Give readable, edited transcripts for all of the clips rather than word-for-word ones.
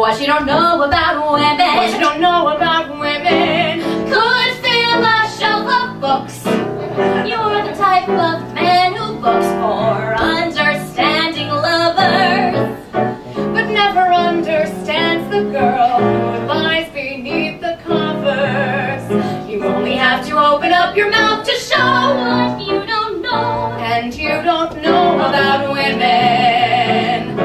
What you don't know about women. What you don't know about women. Could fill a shelf of books. You're the type of man who looks for understanding lovers, but never understands the girl who lies beneath the covers. You only have to open up your mouth to show what you don't know. And you don't know about women.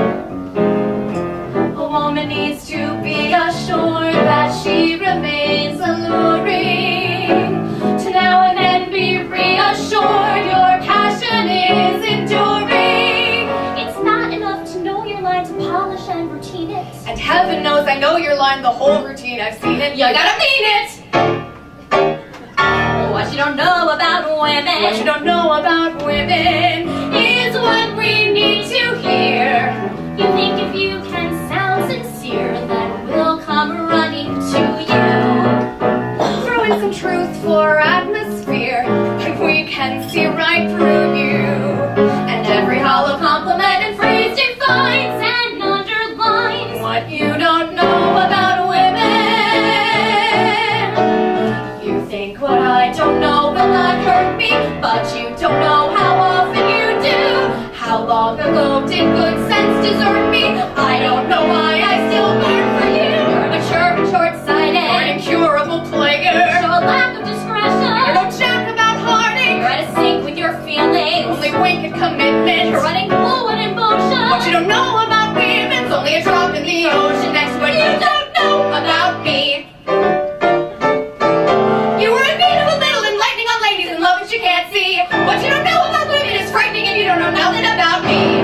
A woman needs to be assured that she remains alluring. To now and then be reassured your passion is enduring. It's not enough to know your line, to polish and routine it. And heaven knows I know your line, the whole routine, I've seen it. You gotta mean it! What you don't know about women. What you don't know about women is what we need to hear. You think if you can sound sincere, then we'll come running to you. Throw in some truth for atmosphere, if we can see right through you. And every hollow compliment and phrase defines and underlines what you don't know about women. You think what I don't know will not hurt me, but you don't know how often you do. How long ago did good sense desert me? I don't know why I still burn for you. You're immature and short-sighted, you're an incurable player. Show a lack of discretion. You don't jack about heartache. You're out of sync with your feelings. Only wink at commitment. You're running fluid in motion. What you don't know about women's only a drop in the ocean next to what you don't know about me. You were in need of a little enlightening on ladies and love that you can't see. What you don't know about women is frightening and you don't know nothing about me.